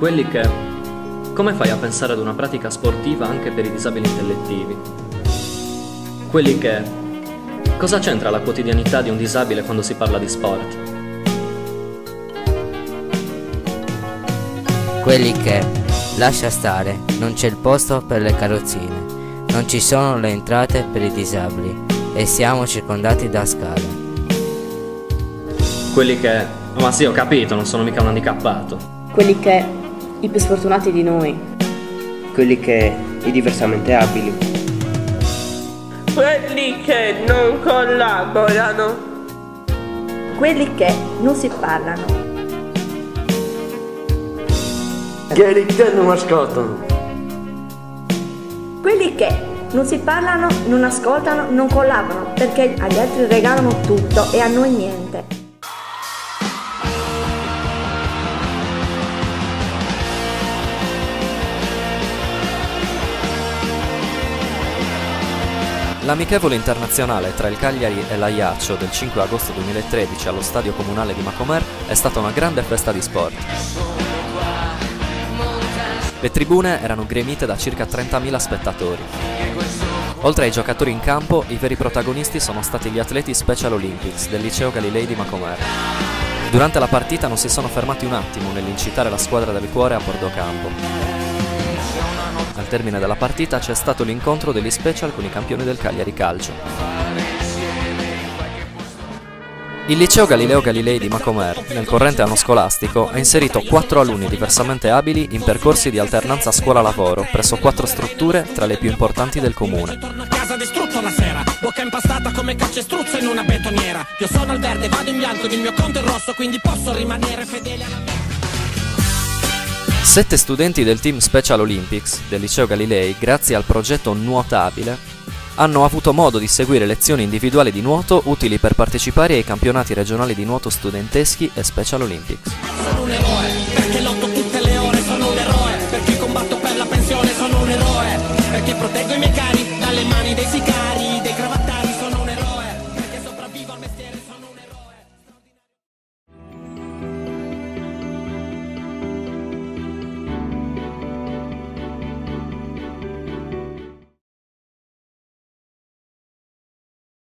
Quelli che... Come fai a pensare ad una pratica sportiva anche per i disabili intellettivi? Quelli che... Cosa c'entra la quotidianità di un disabile quando si parla di sport? Quelli che... Lascia stare, non c'è il posto per le carrozzine, non ci sono le entrate per i disabili e siamo circondati da scale. Quelli che... Ma sì, ho capito, non sono mica un handicappato. Quelli che... I più sfortunati di noi. Quelli che... I diversamente abili. Quelli che non collaborano. Quelli che non si parlano. Quelli che non ascoltano. Quelli che non si parlano, non ascoltano, non collaborano, perché agli altri regalano tutto e a noi niente. L'amichevole internazionale tra il Cagliari e l'Ajaccio del 5 agosto 2013 allo stadio comunale di Macomer è stata una grande festa di sport. Le tribune erano gremite da circa 30.000 spettatori. Oltre ai giocatori in campo, i veri protagonisti sono stati gli atleti Special Olympics del Liceo Galilei di Macomer. Durante la partita non si sono fermati un attimo nell'incitare la squadra del cuore a bordo campo. Al termine della partita c'è stato l'incontro degli Special con i campioni del Cagliari Calcio. Il Liceo Galileo Galilei di Macomer, nel corrente anno scolastico, ha inserito 4 alunni diversamente abili in percorsi di alternanza scuola-lavoro presso 4 strutture tra le più importanti del comune. Torno a casa distrutto la sera, bocca impastata come calcestruzzo in una betoniera. Io sono al verde, vado in bianco ed il mio conto è rosso, quindi posso rimanere fedele alla mia... 7 studenti del team Special Olympics del Liceo Galilei, grazie al progetto Nuotabile, hanno avuto modo di seguire lezioni individuali di nuoto utili per partecipare ai campionati regionali di nuoto studenteschi e Special Olympics. Sono un eroe, perché lotto